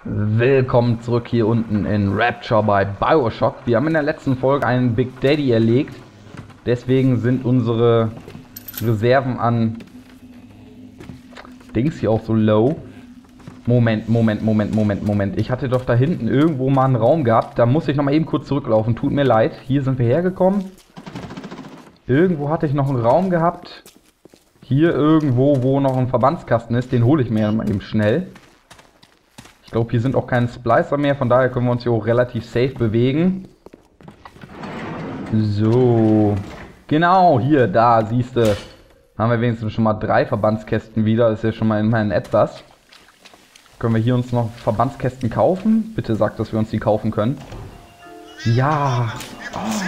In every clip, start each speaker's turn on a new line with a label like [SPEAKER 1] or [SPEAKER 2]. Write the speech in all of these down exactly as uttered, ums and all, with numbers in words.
[SPEAKER 1] Willkommen zurück hier unten in Rapture bei Bioshock. Wir haben in der letzten Folge einen Big Daddy erlegt. Deswegen sind unsere Reserven an Dings hier auch so low. Moment, Moment, Moment, Moment, Moment. Ich hatte doch da hinten irgendwo mal einen Raum gehabt. Da muss ich noch mal eben kurz zurücklaufen. Tut mir leid. Hier sind wir hergekommen. Irgendwo hatte ich noch einen Raum gehabt. Hier irgendwo, wo noch ein Verbandskasten ist. Den hole ich mir mal eben schnell. Ich glaube, hier sind auch keine Splicer mehr, von daher können wir uns hier auch relativ safe bewegen. So. Genau, hier, da, siehst du. Haben wir wenigstens schon mal drei Verbandskästen wieder. Das ist ja schon mal immerhin etwas. Können wir hier uns noch Verbandskästen kaufen? Bitte sagt, dass wir uns die kaufen können. Ja. Oh.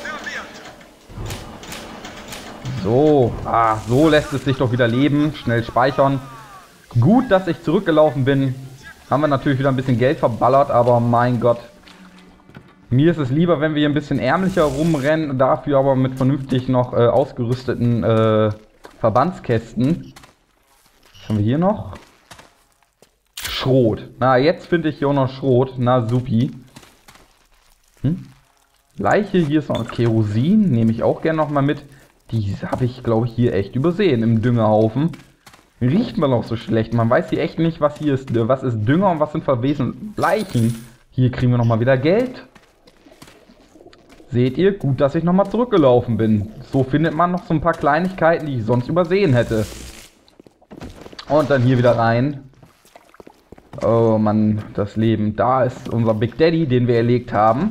[SPEAKER 1] So. Ah, so lässt es sich doch wieder leben. Schnell speichern. Gut, dass ich zurückgelaufen bin. Haben wir natürlich wieder ein bisschen Geld verballert, aber mein Gott. Mir ist es lieber, wenn wir hier ein bisschen ärmlicher rumrennen, dafür aber mit vernünftig noch äh, ausgerüsteten äh, Verbandskästen. Was haben wir hier noch? Schrot. Na, jetzt finde ich hier auch noch Schrot. Na, supi. Hm? Leiche, hier ist noch Kerosin, nehme ich auch gerne nochmal mit. Die habe ich, glaube ich, hier echt übersehen im Düngerhaufen. Riecht man auch so schlecht. Man weiß hier echt nicht, was hier ist. Was ist Dünger und was sind verwesene Leichen. Hier kriegen wir nochmal wieder Geld. Seht ihr? Gut, dass ich nochmal zurückgelaufen bin. So findet man noch so ein paar Kleinigkeiten, die ich sonst übersehen hätte. Und dann hier wieder rein. Oh Mann, das Leben. Da ist unser Big Daddy, den wir erlegt haben.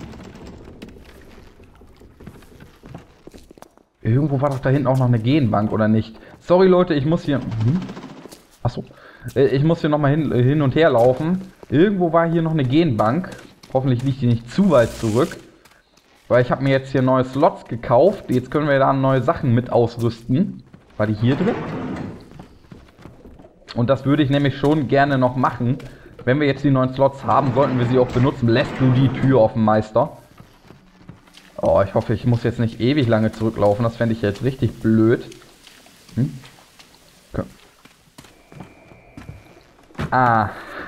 [SPEAKER 1] Irgendwo war doch da hinten auch noch eine Genbank, oder nicht? Sorry Leute, ich muss hier... Hm? Achso. Ich muss hier nochmal hin, hin und her laufen. Irgendwo war hier noch eine Genbank. Hoffentlich liegt die nicht zu weit zurück. Weil ich habe mir jetzt hier neue Slots gekauft. Jetzt können wir da neue Sachen mit ausrüsten. War die hier drin? Und das würde ich nämlich schon gerne noch machen. Wenn wir jetzt die neuen Slots haben, sollten wir sie auch benutzen. Lässt du die Tür offen, Meister? Oh, ich hoffe, ich muss jetzt nicht ewig lange zurücklaufen. Das fände ich jetzt richtig blöd. Hm? Okay. Aha.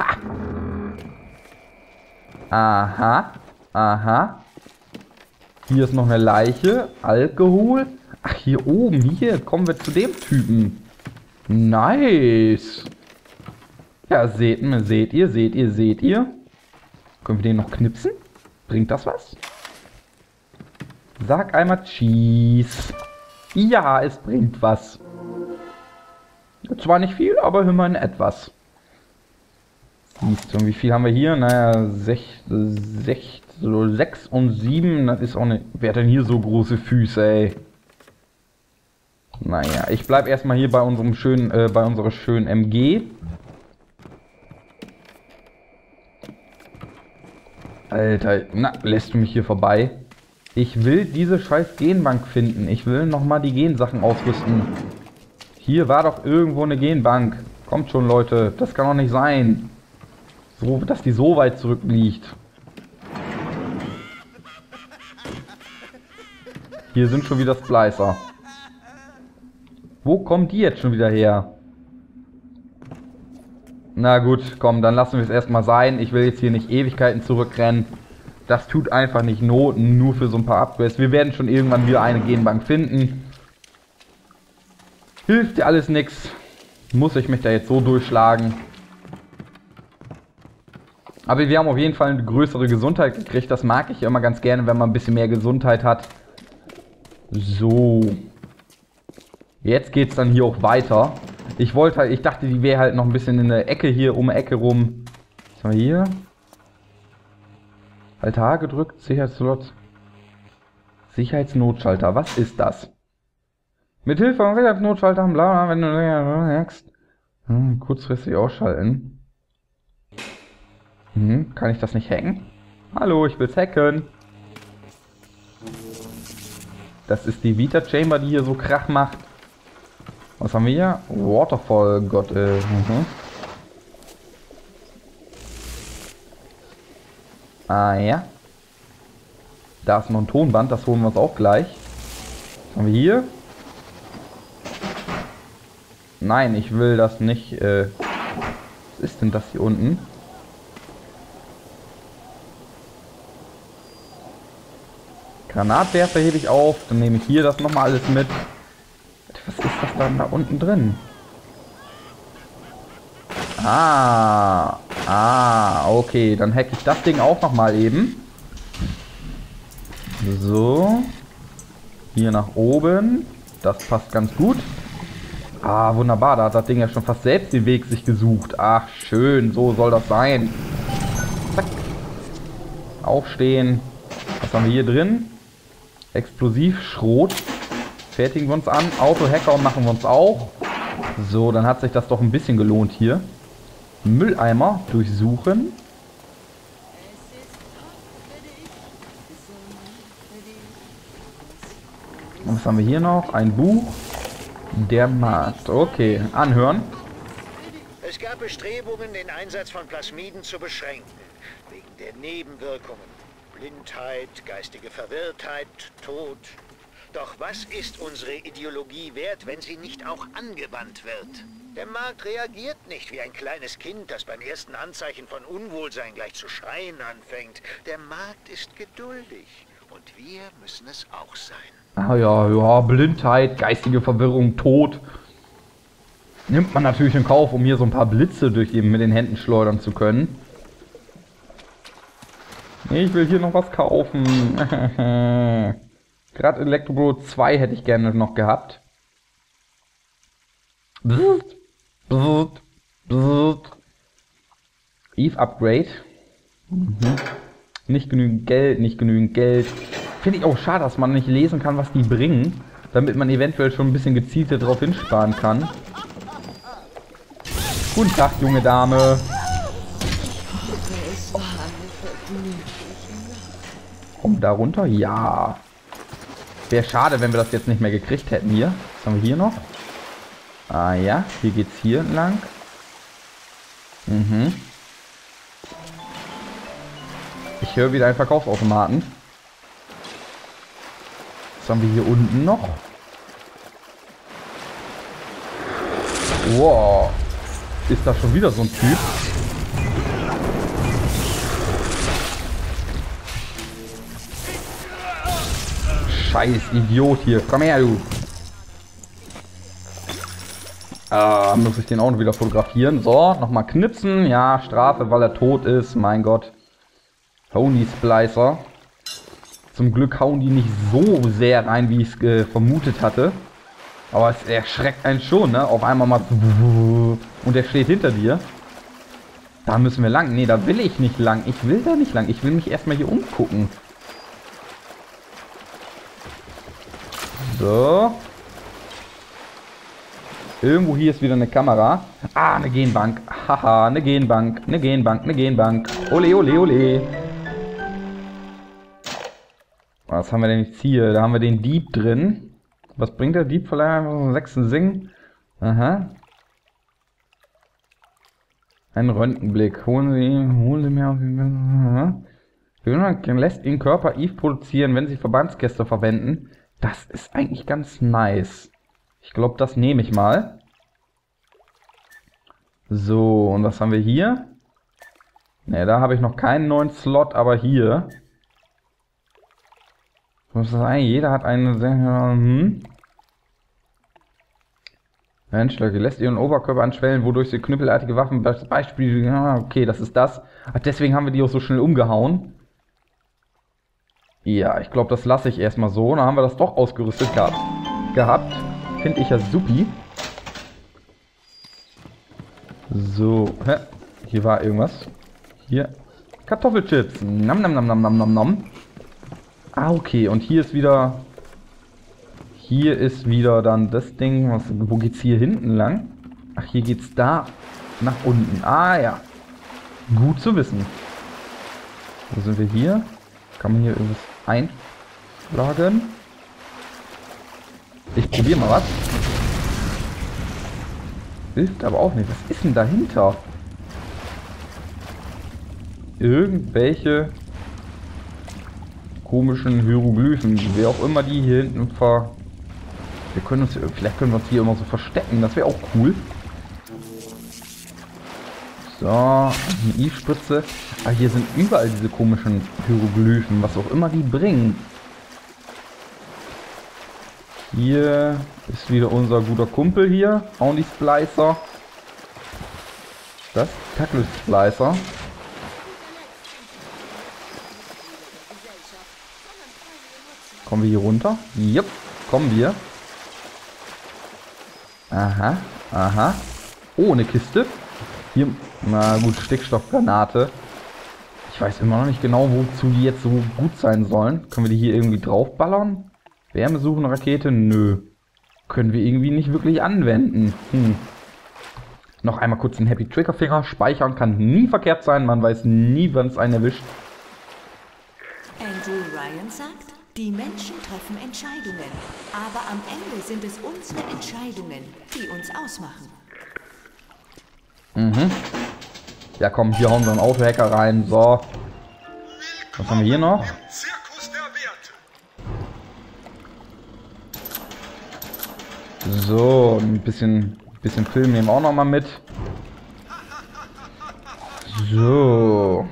[SPEAKER 1] Aha. Aha. Hier ist noch eine Leiche. Alkohol. Ach, hier oben. Hier kommen wir zu dem Typen. Nice. Ja, seht, seht ihr, seht ihr, seht ihr. Können wir den noch knipsen? Bringt das was? Sag einmal Cheese. Ja, es bringt was. Zwar nicht viel, aber immerhin etwas. Siehst du, wie viel haben wir hier? Naja, sechs und sieben. Das ist auch eine... Wer hat denn hier so große Füße, ey? Naja, ich bleib erstmal hier bei unserem schönen, äh, bei unserer schönen M G. Alter, na, lässt du mich hier vorbei? Ich will diese scheiß Genbank finden. Ich will nochmal die Gensachen ausrüsten. Hier war doch irgendwo eine Genbank. Kommt schon, Leute. Das kann doch nicht sein. So, dass die so weit zurückliegt. Hier sind schon wieder Splicer. Wo kommen die jetzt schon wieder her? Na gut, komm, dann lassen wir es erstmal sein. Ich will jetzt hier nicht Ewigkeiten zurückrennen. Das tut einfach nicht Not, nur für so ein paar Upgrades. Wir werden schon irgendwann wieder eine Genbank finden. Hilft dir alles nichts. Muss ich mich da jetzt so durchschlagen. Aber wir haben auf jeden Fall eine größere Gesundheit gekriegt. Das mag ich immer ganz gerne, wenn man ein bisschen mehr Gesundheit hat. So. Jetzt geht es dann hier auch weiter. Ich wollte halt, ich dachte, die wäre halt noch ein bisschen in der Ecke hier, um die Ecke rum. Was haben wir hier? Altar gedrückt, Sicherheitsslot. Sicherheitsnotschalter, was ist das? Mithilfe von Sicherheitsnotschalter, bla, wenn du hackst. Hm, kurzfristig ausschalten. Hm, kann ich das nicht hacken? Hallo, ich will's hacken. Das ist die Vita Chamber, die hier so Krach macht. Was haben wir hier? Waterfall, Gott, äh. Mhm. Ah ja. Da ist noch ein Tonband, das holen wir uns auch gleich. Was haben wir hier? Nein, ich will das nicht. Äh, was ist denn das hier unten? Granatwerfer hebe ich auf. Dann nehme ich hier das nochmal alles mit. Was ist das dann da unten drin? Ah. Ah, okay. Dann hacke ich das Ding auch nochmal eben. So. Hier nach oben. Das passt ganz gut. Ah, wunderbar. Da hat das Ding ja schon fast selbst den Weg sich gesucht. Ach, schön. So soll das sein. Zack. Aufstehen. Was haben wir hier drin? Explosiv, Schrot. Fertigen wir uns an. Auto-Hacker machen wir uns auch. So, dann hat sich das doch ein bisschen gelohnt hier. Mülleimer durchsuchen. Und was haben wir hier noch? Ein Buch. Der Markt. Okay, anhören.
[SPEAKER 2] Es gab Bestrebungen, den Einsatz von Plasmiden zu beschränken. Wegen der Nebenwirkungen. Blindheit, geistige Verwirrtheit, Tod. Doch was ist unsere Ideologie wert, wenn sie nicht auch angewandt wird? Der Markt reagiert nicht wie ein kleines Kind, das beim ersten Anzeichen von Unwohlsein gleich zu schreien anfängt. Der Markt ist geduldig und wir müssen es auch sein.
[SPEAKER 1] Ah ja, ja, Blindheit, geistige Verwirrung, Tod. Nimmt man natürlich in Kauf, um hier so ein paar Blitze durch eben mit den Händen schleudern zu können. Ich will hier noch was kaufen. Gerade Elektrobrot zwei hätte ich gerne noch gehabt. Bzzzt, bzzzt, bzzzt. Eve Upgrade. Mhm. Nicht genügend Geld, nicht genügend Geld. Finde ich auch schade, dass man nicht lesen kann, was die bringen. Damit man eventuell schon ein bisschen gezielter drauf hinsparen kann. Guten Tag, junge Dame. Kommt da runter? Ja. Wäre schade, wenn wir das jetzt nicht mehr gekriegt hätten hier. Was haben wir hier noch? Ah ja, hier geht's hier entlang. Mhm. Ich höre wieder einen Verkaufsautomaten. Was haben wir hier unten noch? Wow. Ist da schon wieder so ein Typ? Scheiß Idiot hier. Komm her, du. Ah, muss ich den auch noch wieder fotografieren. So, nochmal knipsen. Ja, Strafe, weil er tot ist. Mein Gott. Pony Splicer. Zum Glück hauen die nicht so sehr rein, wie ich es äh, vermutet hatte. Aber es erschreckt einen schon, ne? Auf einmal mal... Und er steht hinter dir. Da müssen wir lang. Nee, da will ich nicht lang. Ich will da nicht lang. Ich will mich erstmal hier umgucken. So. Irgendwo hier ist wieder eine Kamera. Ah, eine Genbank. Haha, eine Genbank. Eine Genbank, eine Genbank. Ole, ole, ole. Was haben wir denn jetzt hier? Da haben wir den Dieb drin. Was bringt der Dieb vielleicht? Sechsten Sing. Aha. Ein Röntgenblick. Holen Sie ihn, holen Sie mir auf den... Lässt ihn Körper Eve produzieren, wenn Sie Verbandsgäste verwenden. Das ist eigentlich ganz nice. Ich glaube, das nehme ich mal. So, und was haben wir hier? Ne, da habe ich noch keinen neuen Slot, aber hier. Was ist das eigentlich? Jeder hat einen... Hm. Menschlöcke lässt ihren Oberkörper anschwellen, wodurch sie knüppelartige Waffen... Beispiel... Ja, okay, das ist das. Ach, deswegen haben wir die auch so schnell umgehauen. Ja, ich glaube, das lasse ich erstmal so. Dann haben wir das doch ausgerüstet gehabt. gehabt. Finde ich ja supi. So. Hä? Hier war irgendwas. Hier. Kartoffelchips. Nam, nam, nam, nam, nam, nam, nam. Ah, okay. Und hier ist wieder... Hier ist wieder dann das Ding. Was, wo geht's hier hinten lang? Ach, hier geht's da nach unten. Ah, ja. Gut zu wissen. Wo sind wir hier? Kann man hier irgendwas einschlagen? Ich probiere mal was. Hilft aber auch nicht. Was ist denn dahinter? Irgendwelche komischen Hieroglyphen. Wer auch immer die hier hinten ver... Wir können uns... Vielleicht können wir uns hier immer so verstecken. Das wäre auch cool. So. Eine I-Spritze. Ah, hier sind überall diese komischen Hieroglyphen. Was auch immer die bringen. Hier ist wieder unser guter Kumpel hier. Auch die Splicer. Das Tackle Splicer. Kommen wir hier runter? Jupp, kommen wir. Aha, aha. Oh, eine Kiste. Hier, na gut, Stickstoffgranate. Ich weiß immer noch nicht genau, wozu die jetzt so gut sein sollen. Können wir die hier irgendwie draufballern? Wärmesuchen, Rakete? Nö. Können wir irgendwie nicht wirklich anwenden. Hm. Noch einmal kurz den Happy Triggerfinger. Speichern kann nie verkehrt sein. Man weiß nie, wann es einen erwischt.
[SPEAKER 3] Andrew Ryan sagt, die Menschen treffen Entscheidungen. Aber am Ende sind es unsere Entscheidungen, die uns ausmachen.
[SPEAKER 1] Mhm. Ja komm, hier hauen wir einen Autohacker rein. So. Was haben wir hier noch? So, ein bisschen, bisschen Film nehmen wir auch noch mal mit. So.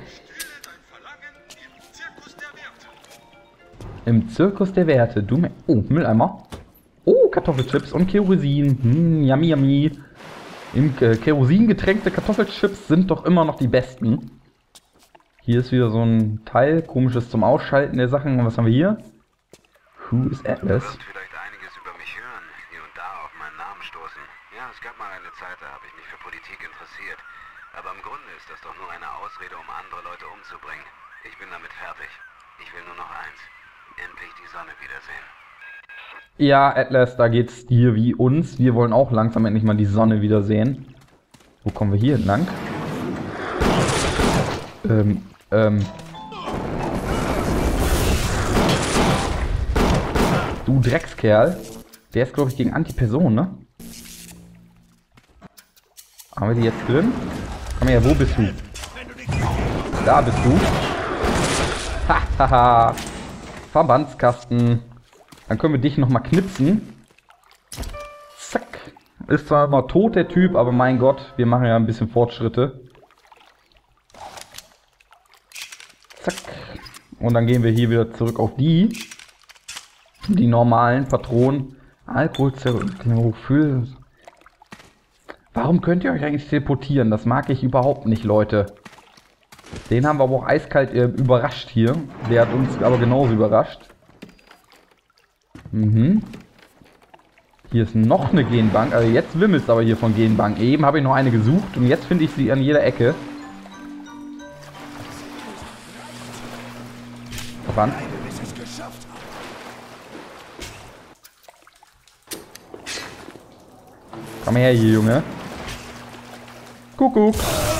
[SPEAKER 1] Im Zirkus der Werte. Du mir. Oh, Mülleimer. Oh, Kartoffelchips und Kerosin. Hm, yummy, yummy. Im äh, Kerosin getränkte Kartoffelchips sind doch immer noch die besten. Hier ist wieder so ein Teil, komisches zum Ausschalten der Sachen. Und was haben wir hier? Who is Atlas?
[SPEAKER 4] Vielleicht einiges über mich hören, hier und da auf meinen Namen stoßen. Ja, es gab mal eine Zeit, da habe ich mich für Politik interessiert. Aber im Grunde ist das doch nur eine Ausrede, um andere Leute umzubringen. Ich bin damit fertig. Ich will nur noch eins. Endlich die Sonne wiedersehen.
[SPEAKER 1] Ja, Atlas, da geht's dir wie uns. Wir wollen auch langsam endlich mal die Sonne wiedersehen. Wo kommen wir hier entlang? Ähm, ähm. Du Dreckskerl. Der ist, glaube ich, gegen Antiperson, ne? Haben wir die jetzt drin? Komm her, wo bist du? Da bist du. Hahaha. Verbandskasten. Dann können wir dich nochmal knipsen. Zack. Ist zwar immer tot, der Typ, aber mein Gott, wir machen ja ein bisschen Fortschritte. Zack. Und dann gehen wir hier wieder zurück auf die. Die normalen Patronen. Alkoholzerrüttung. Warum könnt ihr euch eigentlich teleportieren? Das mag ich überhaupt nicht, Leute. Den haben wir aber auch eiskalt äh, überrascht hier. Der hat uns aber genauso überrascht. Mhm. Hier ist noch eine Genbank. Also jetzt wimmelt es aber hier von Genbank. Eben habe ich noch eine gesucht und jetzt finde ich sie an jeder Ecke. Verband. Komm her hier, Junge. Kuckuck.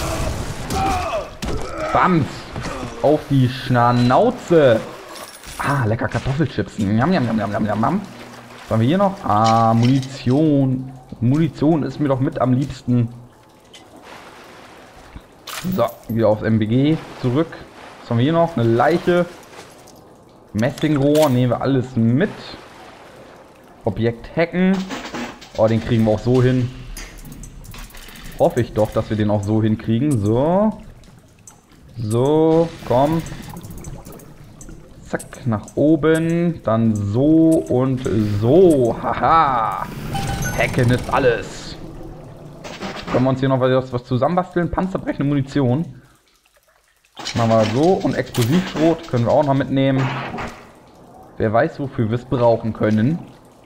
[SPEAKER 1] Bams. Auf die Schnauze. Ah, lecker Kartoffelchips. Njam, njam, njam, njam, njam. Was haben wir hier noch? Ah, Munition. Munition ist mir doch mit am liebsten. So, wieder aufs M B G zurück. Was haben wir hier noch? Eine Leiche. Messingrohr. Nehmen wir alles mit. Objekt hacken. Oh, den kriegen wir auch so hin. Hoffe ich doch, dass wir den auch so hinkriegen. So. So, komm. Zack, nach oben. Dann so und so. Haha. Hacken ist alles. Können wir uns hier noch was, was zusammenbasteln? Panzerbrechende Munition. Machen wir so. Und Explosivschrot können wir auch noch mitnehmen. Wer weiß, wofür wir es brauchen können.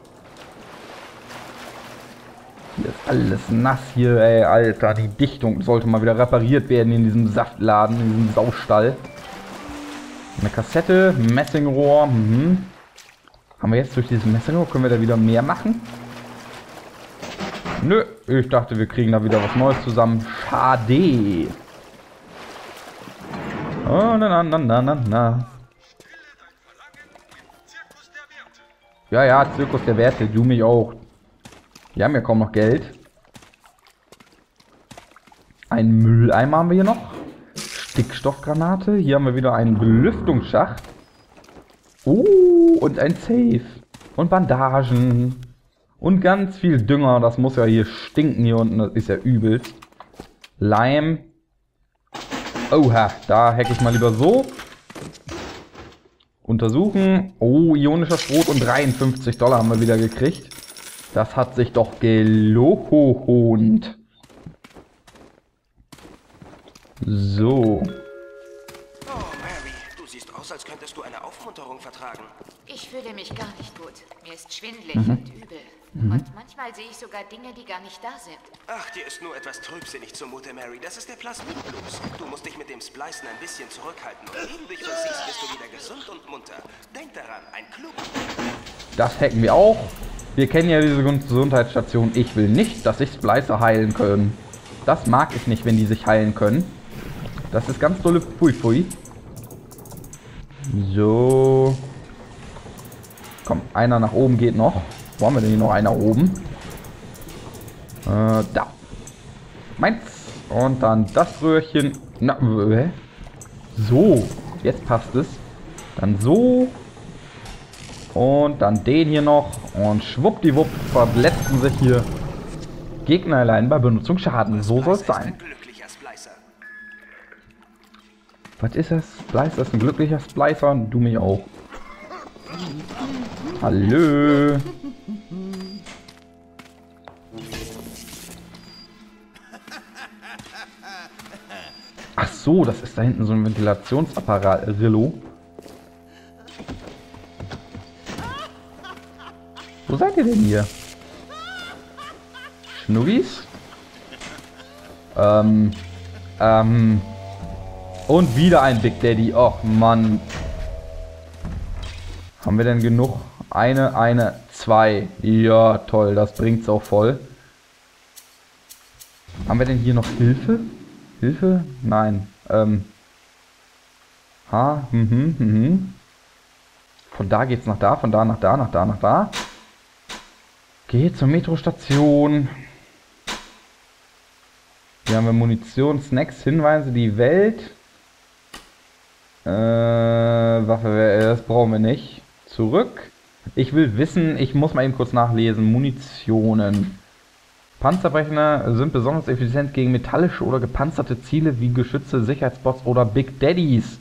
[SPEAKER 1] Hier ist alles nass hier, ey, Alter. Die Dichtung sollte mal wieder repariert werden in diesem Saftladen, in diesem Saustall. Eine Kassette, Messingrohr. Mhm. Haben wir jetzt durch dieses Messingrohr, können wir da wieder mehr machen? Nö, ich dachte, wir kriegen da wieder was Neues zusammen. Schade. Oh, na, na, na, na, na. Ja, ja, Zirkus der Werte, du mich auch. Wir haben ja kaum noch Geld. Ein Mülleimer haben wir hier noch. Stickstoffgranate. Hier haben wir wieder einen Belüftungsschacht. Oh, und ein Safe. Und Bandagen. Und ganz viel Dünger. Das muss ja hier stinken hier unten. Das ist ja übel. Leim. Oha, da hacke ich mal lieber so. Untersuchen. Oh, ionischer Schrot und dreiundfünfzig Dollar haben wir wieder gekriegt. Das hat sich doch gelohnt. So.
[SPEAKER 5] Oh, Mary, du siehst aus, als könntest du eine Aufmunterung vertragen.
[SPEAKER 6] Ich fühle mich gar nicht gut. Mir ist schwindelig
[SPEAKER 1] Mhm.
[SPEAKER 6] und übel.
[SPEAKER 1] Mhm.
[SPEAKER 6] Und manchmal sehe ich sogar Dinge, die gar nicht da sind.
[SPEAKER 5] Ach, dir ist nur etwas trübsinnig zumute, Mary. Das ist der Plasmid-Blues. Du musst dich mit dem Splicen ein bisschen zurückhalten. Und ehe du dich versiehst, bist du wieder gesund und munter. Denk daran, ein Klub.
[SPEAKER 1] Das hacken wir auch. Wir kennen ja diese Gesundheitsstation. Ich will nicht, dass sich Splicer heilen können. Das mag ich nicht, wenn die sich heilen können. Das ist ganz dolle Pfui Pfui. So. Komm, einer nach oben geht noch. Wo haben wir denn hier noch einer oben? Äh, da. Meins. Und dann das Röhrchen. Na, äh, so. Jetzt passt es. Dann so. Und dann den hier noch. Und schwuppdiwupp verletzen sich hier Gegner allein bei Benutzung Schaden. So soll es sein. Was ist das? Splicer ist ein glücklicher Splicer. Und du mich auch. Hallo. Ach so, das ist da hinten so ein Ventilationsapparat. Rillo. Wo seid ihr denn hier? Schnuggis? Ähm. Ähm. Und wieder ein Big Daddy. Och, Mann. Haben wir denn genug? Eine, eine, zwei. Ja, toll. Das bringt's auch voll. Haben wir denn hier noch Hilfe? Hilfe? Nein. Ähm. Ha, mhm, mhm. Von da geht's nach da, von da nach da, nach da, nach da. Geht zur Metrostation. Hier haben wir Munition, Snacks, Hinweise, die Welt. Äh, Waffe, das brauchen wir nicht. Zurück. Ich will wissen, ich muss mal eben kurz nachlesen. Munitionen. Panzerbrecher sind besonders effizient gegen metallische oder gepanzerte Ziele wie Geschütze, Sicherheitsbots oder Big Daddies.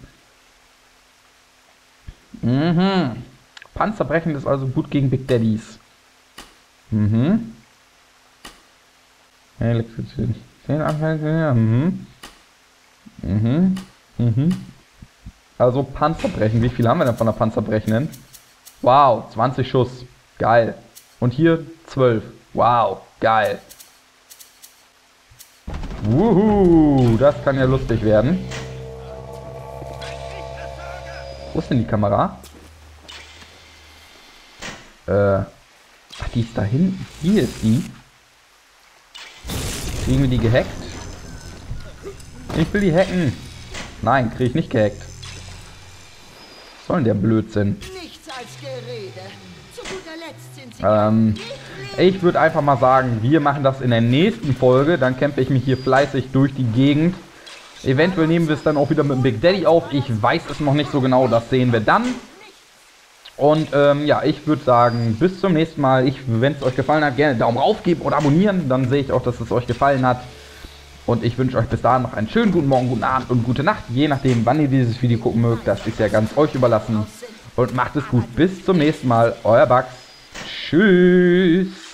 [SPEAKER 1] Mhm. Panzerbrechen ist also gut gegen Big Daddies. Mhm. Elektrizität. Mhm. Mhm. Mhm. Also Panzerbrechen. Wie viel haben wir denn von der Panzerbrechenden? Wow, zwanzig Schuss. Geil. Und hier zwölf. Wow, geil. Wuhu, das kann ja lustig werden. Wo ist denn die Kamera? Äh. Ach, die ist da hinten. Hier ist die. Kriegen wir die gehackt? Ich will die hacken. Nein, kriege ich nicht gehackt. Was soll denn der Blödsinn?
[SPEAKER 3] Nichts als Gerede. Zu guter Letzt sind sie
[SPEAKER 1] Ähm, ich würde einfach mal sagen, wir machen das in der nächsten Folge. Dann kämpfe ich mich hier fleißig durch die Gegend. Eventuell nehmen wir es dann auch wieder mit dem Big Daddy auf. Ich weiß es noch nicht so genau. Das sehen wir dann. Und ähm, ja, ich würde sagen, bis zum nächsten Mal. Wenn es euch gefallen hat, gerne Daumen rauf geben oder abonnieren. Dann sehe ich auch, dass es euch gefallen hat. Und ich wünsche euch bis dahin noch einen schönen guten Morgen, guten Abend und gute Nacht. Je nachdem, wann ihr dieses Video gucken mögt. Das ist ja ganz euch überlassen. Und macht es gut. Bis zum nächsten Mal. Euer Bugs. Tschüss.